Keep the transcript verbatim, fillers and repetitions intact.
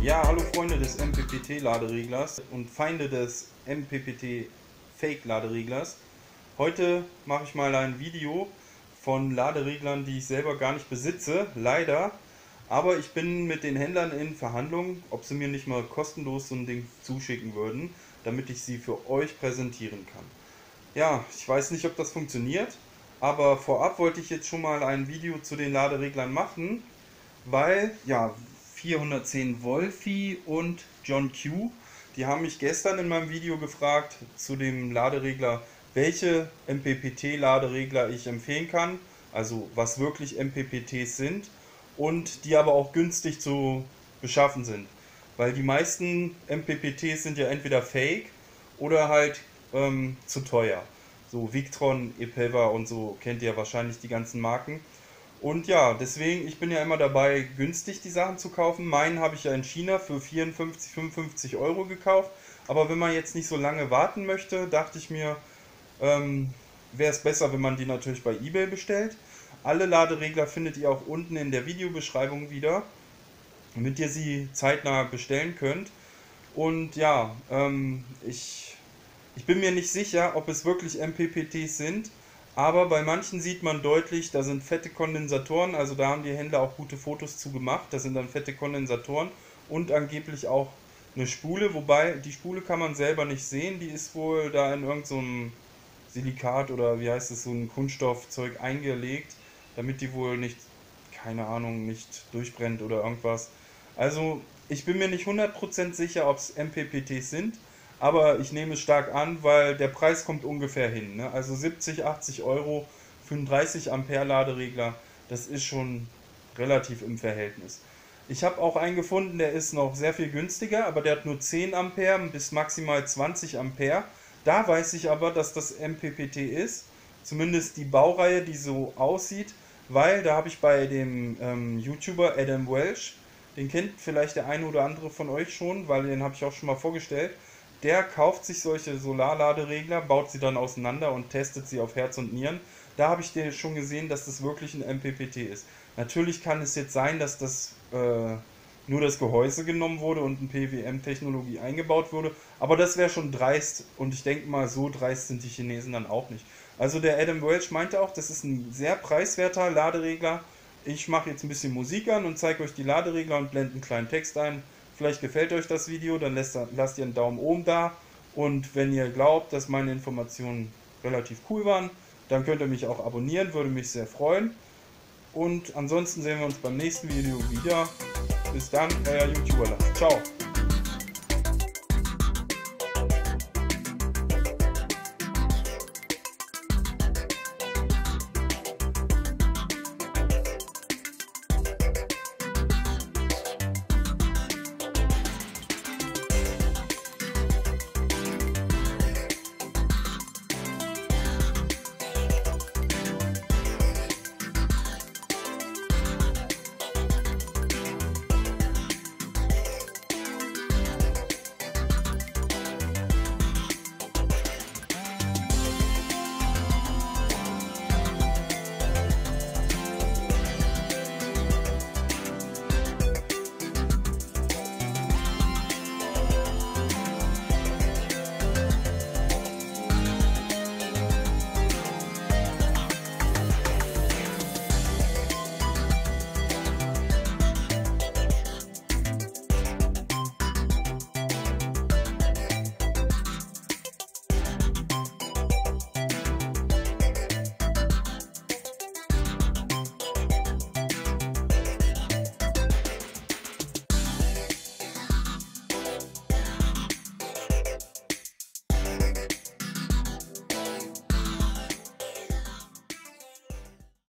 Ja, hallo Freunde des M P P T-Ladereglers und Feinde des M P P T-Fake-Ladereglers. Heute mache ich mal ein Video von Ladereglern, die ich selber gar nicht besitze, leider. Aber ich bin mit den Händlern in Verhandlungen, ob sie mir nicht mal kostenlos so ein Ding zuschicken würden, damit ich sie für euch präsentieren kann. Ja, ich weiß nicht, ob das funktioniert, aber vorab wollte ich jetzt schon mal ein Video zu den Ladereglern machen, weil, ja, vierhundertzehn Wolfi und John Q, die haben mich gestern in meinem Video gefragt zu dem Laderegler, welche M P P T-Laderegler ich empfehlen kann, also was wirklich M P P Ts sind und die aber auch günstig zu beschaffen sind. Weil die meisten M P P Ts sind ja entweder fake oder halt ähm, zu teuer. So Victron, Epeva und so kennt ihr wahrscheinlich die ganzen Marken. Und ja, deswegen, ich bin ja immer dabei, günstig die Sachen zu kaufen. Meinen habe ich ja in China für vierundfünfzig, fünfundfünfzig Euro gekauft. Aber wenn man jetzt nicht so lange warten möchte, dachte ich mir, ähm, wäre es besser, wenn man die natürlich bei eBay bestellt. Alle Laderegler findet ihr auch unten in der Videobeschreibung wieder, damit ihr sie zeitnah bestellen könnt. Und ja, ähm, ich, ich bin mir nicht sicher, ob es wirklich M P P Ts sind. Aber bei manchen sieht man deutlich, da sind fette Kondensatoren, also da haben die Händler auch gute Fotos zu gemacht, da sind dann fette Kondensatoren und angeblich auch eine Spule, wobei die Spule kann man selber nicht sehen, die ist wohl da in irgendeinem so Silikat oder wie heißt es, so ein Kunststoffzeug eingelegt, damit die wohl nicht, keine Ahnung, nicht durchbrennt oder irgendwas. Also ich bin mir nicht hundert Prozent sicher, ob es M P P Ts sind. Aber ich nehme es stark an, weil der Preis kommt ungefähr hin. Ne? Also siebzig, achtzig Euro für einen dreißig Ampere Laderegler, das ist schon relativ im Verhältnis. Ich habe auch einen gefunden, der ist noch sehr viel günstiger, aber der hat nur zehn Ampere bis maximal zwanzig Ampere. Da weiß ich aber, dass das M P P T ist, zumindest die Baureihe, die so aussieht, weil da habe ich bei dem ähm, YouTuber Adam Welsh, den kennt vielleicht der eine oder andere von euch schon, weil den habe ich auch schon mal vorgestellt. Der kauft sich solche Solarladeregler, baut sie dann auseinander und testet sie auf Herz und Nieren. Da habe ich dir schon gesehen, dass das wirklich ein M P P T ist. Natürlich kann es jetzt sein, dass das äh, nur das Gehäuse genommen wurde und eine P W M-Technologie eingebaut wurde, aber das wäre schon dreist und ich denke mal, so dreist sind die Chinesen dann auch nicht. Also der Adam Welch meinte auch, das ist ein sehr preiswerter Laderegler. Ich mache jetzt ein bisschen Musik an und zeige euch die Laderegler und blende einen kleinen Text ein. Vielleicht gefällt euch das Video, dann lasst, lasst ihr einen Daumen oben da. Und wenn ihr glaubt, dass meine Informationen relativ cool waren, dann könnt ihr mich auch abonnieren, würde mich sehr freuen. Und ansonsten sehen wir uns beim nächsten Video wieder. Bis dann, euer YouTuber. Ciao.